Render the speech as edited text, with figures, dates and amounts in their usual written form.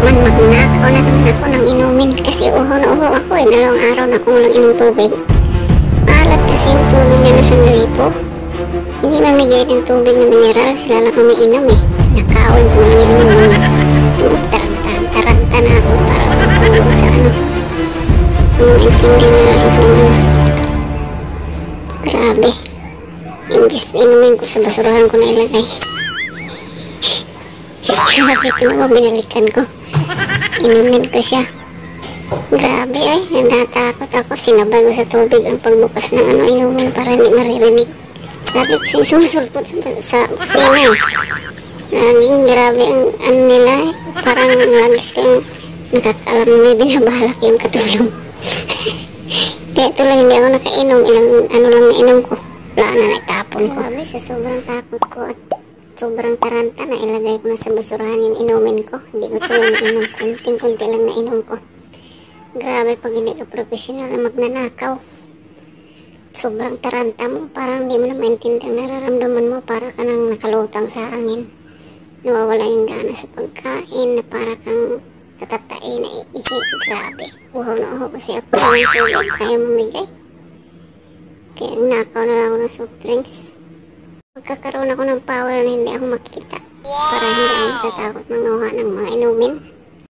man magnakaw na naman ako ng inumin kasi uho na uho ako eh. Dalawang araw na akong walang inom tubig. Maalat kasi yung tubig niya sa gripo. Hindi mamigay ng tubig na mineral, sila lang ang mainom eh. Nakawin ko lang yung inom niya. Tuog taranta na ako para matulog sa ano. Kung intindi na lang naman. Grabe. Imbis inumin ko sa basurahan ko na ilagay. Grabe ko naman binalikan ko. Inumin ko siya. Grabe ay, natakot ako. Sinabay ko sa tubig ang pagbukas ng ano inumin para hindi maririnig. Lagi kasing susulpot sa kusina eh. Laging grabe ang ano nila eh. Parang lagis lang nakakalam may binabalak yung katulong. Kaya ito lang hindi ako nakainom. Ilang ano lang nainom ko. Wala na naitapon ko. Grabe sa sobrang takot ko at sobrang taranta na ilagay ko na sa basurahan yung inumin ko. Hindi ko ito lang nainom. Kunting-kunti lang nainom ko. Grabe pag hindi ka professional na magnanakaw. Sobrang taranta mo. Parang hindi mo na maintindihan nararamdaman mo. Para ka nang nakalutang sa hangin. Nawawala yung gana sa pagkain na para kang katatain na iihi. Grabe. Uhaw na uhaw kasi ako ng tubig. Kaya mamigay. Kaya nakaw na lang ako ng soft drinks. Magkakaroon ako ng power na hindi ako makita. Para hindi ako natatakot manguha ng mga inumin.